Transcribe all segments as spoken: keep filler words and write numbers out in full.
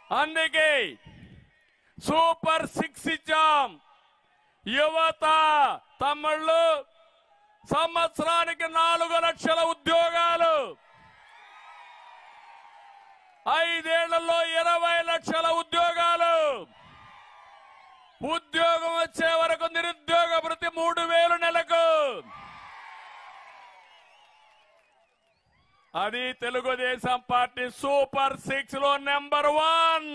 అందుకే super six ఇచ్చాం. యువత తమ్ముళ్ళు సంవత్సరానికి నాలుగు లక్షల ఉద్యోగాలు, ఐదేళ్లలో ఇరవై లక్షల ఉద్యోగాలు, ఉద్యోగం వచ్చే వరకు నిరుద్యోగ భృతి మూడు వేలు నెలకు. అది తెలుగుదేశం పార్టీ సూపర్ సిక్స్ లో నెంబర్ వన్.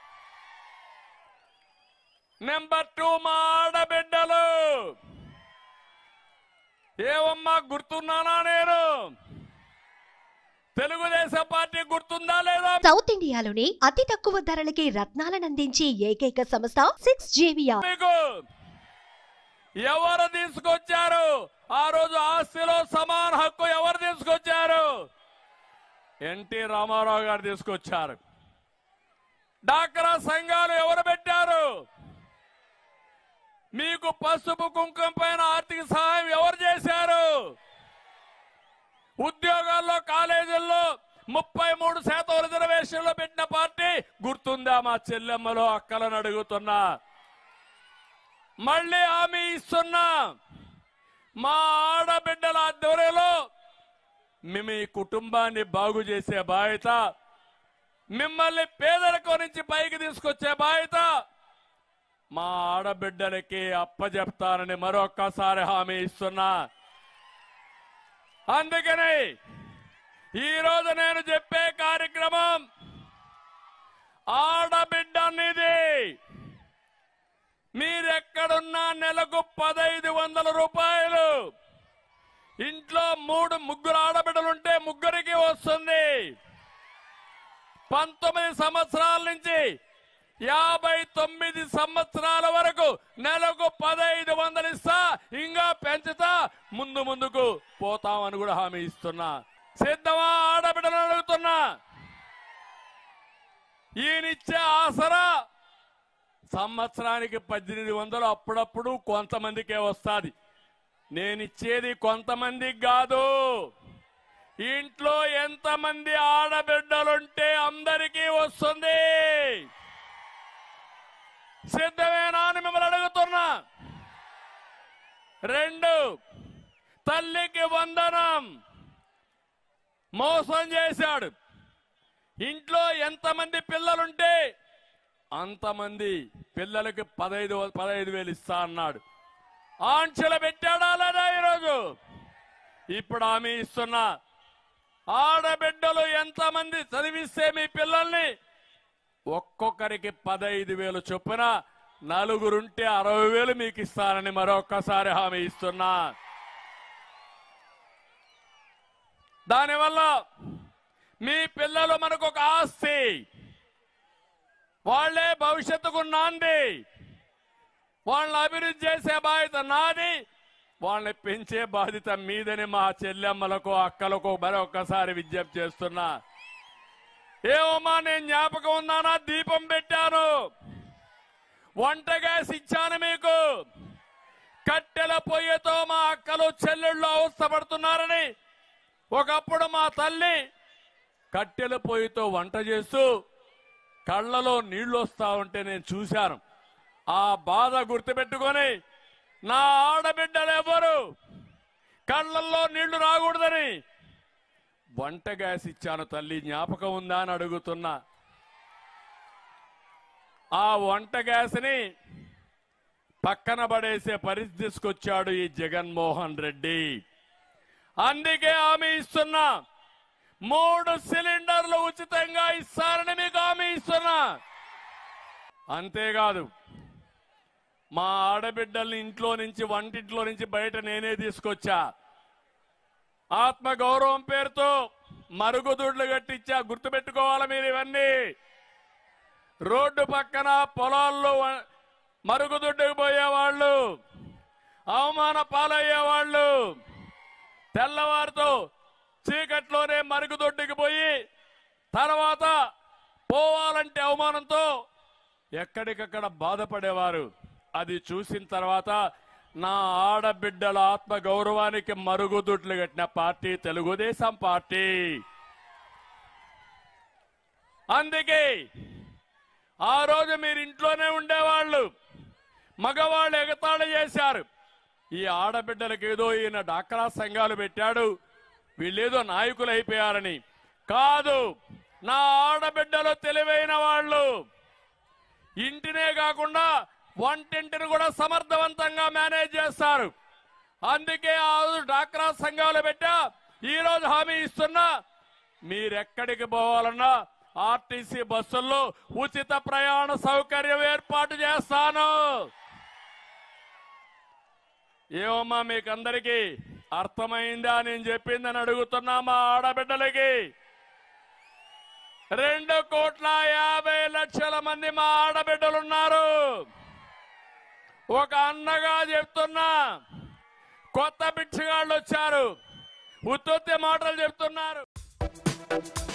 నెంబర్ టూ మా ఆడబిడ్డలు. ఏవమ్మా గుర్తున్నానా నేను? తెలుగుదేశం పార్టీ గుర్తుందా లేదా? సౌత్ ఇండియాలోని అతి తక్కువ ధరలకి రత్నాలను అందించే ఏకైక సంస్థ సిక్స్ జేవిఆర్. మీకు ఎవరు తీసుకొచ్చారు? ఆ రోజు ఆస్తిలో సమాన హక్కు ఎవరు తీసుకొచ్చారు? ఎన్టీ రామారావు గారు తీసుకొచ్చారు. డాక్రా సంఘాలు ఎవరు పెట్టారు? మీకు పసుపు కుంకుమ పైన ఆర్థిక సహాయం ఎవరు చేశారు? ఉద్యోగాల్లో కాలేజీల్లో ముప్పై మూడు శాతం రిజర్వేషన్లు పెట్టిన పార్టీ గుర్తుందా? మా చెల్లెమ్మలో అక్కలను అడుగుతున్నా. మళ్ళీ హామీ ఇస్తున్నా, మా ఆడబిడ్డల ఆధ్వర్యంలో మేము ఈ కుటుంబాన్ని బాగు చేసే బాధ్యత, మిమ్మల్ని పేదరికం నుంచి పైకి తీసుకొచ్చే బాధ్యత మా ఆడబిడ్డలకి అప్పచెప్తానని మరొక్కసారి హామీ ఇస్తున్నా. అందుకని ఈరోజు నేను చెప్పే కార్యక్రమం ఆడబిడ్డ అనేది. మీరెక్కడున్నా నెలకు పదైదు వందల రూపాయలు, ఇంట్లో మూడు ముగ్గురు ఆడబిడ్డలుంటే ముగ్గురికి వస్తుంది. పంతొమ్మిది సంవత్సరాల నుంచి యాభై తొమ్మిది సంవత్సరాల వరకు నెలకు పదైదు వందలు ఇస్తా, ఇంకా పెంచుతా, ముందు ముందుకు పోతామని కూడా హామీ ఇస్తున్నా. సిద్ధమా ఆడబిడ్డలు అడుగుతున్నా. ఈయనిచ్చే ఆసరా సంవత్సరానికి పద్దెనిమిది వందలు అప్పుడప్పుడు కొంతమందికే వస్తుంది. నేనిచ్చేది కొంతమందికి కాదు. ఇంట్లో ఎంతమంది ఆడబిడ్డలుంటే అందరికీ వస్తుంది. సిద్ధమేనా అని మిమ్మల్ని అడుగుతున్నా. రెండు, తల్లికి వందనం మోసం చేశాడు. ఇంట్లో ఎంతమంది పిల్లలుంటే అంతమంది పిల్లలకి పదైదు పదహైదు వేలు ఇస్తా అన్నాడు. ఆంక్షలు పెట్టాడా లేదా? ఈరోజు ఇప్పుడు హామీ ఇస్తున్నా. ఆడబిడ్డలు ఎంతమంది చదివిస్తే మీ పిల్లల్ని ఒక్కొక్కరికి పదైదు వేలు చొప్పున నలుగురుంటే అరవై వేలు మీకు ఇస్తానని మరొక్కసారి హామీ ఇస్తున్నా. దానివల్ల మీ పిల్లలు మనకు ఒక ఆస్తి, వాళ్లే భవిష్యత్తుకు నాంది. వాళ్ళని అభివృద్ధి చేసే బాధ్యత నాది, వాళ్ళని పెంచే బాధ్యత మీదని మా చెల్లెమ్మలకు అక్కలకు మరొక్కసారి విజ్ఞప్తి చేస్తున్నా. ఏమమ్మా నేను జ్ఞాపకం ఉన్నానా? దీపం పెట్టాను, వంట గ్యాస్ ఇచ్చాను మీకు. కట్టెల పొయ్యితో మా అక్కలు చెల్లెళ్ళు అవస్థపడుతున్నారని ఒకప్పుడు మా తల్లి కట్టెల పొయ్యితో వంట చేస్తూ కళ్ళలో నీళ్లు వస్తా ఉంటే నేను చూశాను. ఆ బాధ గుర్తుపెట్టుకొని నా ఆడబిడ్డలు ఎవరు కళ్ళల్లో నీళ్లు రాకూడదని వంట గ్యాస్ ఇచ్చాను. తల్లి జ్ఞాపకం ఉందా అని అడుగుతున్నా. ఆ వంట గ్యాస్ ని పక్కన పడేసే పరిస్థితి తీసుకొచ్చాడు ఈ జగన్మోహన్ రెడ్డి. అందుకే హామీ ఇస్తున్నా, మూడు సిలిండర్లు ఉచితంగా ఇస్తారని మీకు హామీ ఇస్తున్నా. అంతేకాదు, మా ఆడబిడ్డల్ని ఇంట్లో నుంచి వంటింట్లో నుంచి బయట నేనే తీసుకొచ్చా. ఆత్మ గౌరవం పేరుతో మరుగుదొడ్లు కట్టించా. గుర్తుపెట్టుకోవాలి మీరు ఇవన్నీ. రోడ్డు పక్కన పొలాల్లో మరుగుదొడ్డుకు పోయేవాళ్ళు, అవమాన పాలయ్యేవాళ్ళు, తెల్లవారితో చీకట్లోనే మరుగుదొడ్డుకు పోయి తర్వాత పోవాలంటే అవమానంతో ఎక్కడికక్కడ బాధపడేవారు. అది చూసిన తర్వాత నా ఆడబిడ్డల ఆత్మ గౌరవానికి మరుగుదొడ్లు కట్టిన పార్టీ తెలుగుదేశం పార్టీ. అందుకే ఆ రోజు మీరు ఇంట్లోనే ఉండేవాళ్ళు, మగవాళ్ళు ఎగతాళి చేశారు. ఈ ఆడబిడ్డలకు ఏదో ఈయన డాక్రా సంఘాలు పెట్టాడు, వీళ్ళేదో నాయకులు అయిపోయారని. కాదు, నా ఆడబిడ్డలు తెలివైన వాళ్ళు, ఇంటినే కాకుండా వంటింటిని కూడా సమర్థవంతంగా మేనేజ్ చేస్తారు. అందుకే ఆ రోజు డాక్రా సంఘాలు పెట్టా. ఈ రోజు హామీ ఇస్తున్నా, మీరెక్కడికి పోవాలన్నా ఆర్టీసీ బస్సుల్లో ఉచిత ప్రయాణ సౌకర్యం ఏర్పాటు చేస్తాను. ఏమమ్మా మీకందరికీ అర్థమైందా నేను చెప్పిందని అడుగుతున్నా మా ఆడబిడ్డలకి. రెండు కోట్ల యాభై లక్షల మంది మా ఆడబిడ్డలున్నారు. ఒక అన్నగా చెప్తున్నా, కొత్త బిచ్చగాళ్ళు వచ్చారు, ఉత్తుత్తి మాటలు చెప్తున్నారు.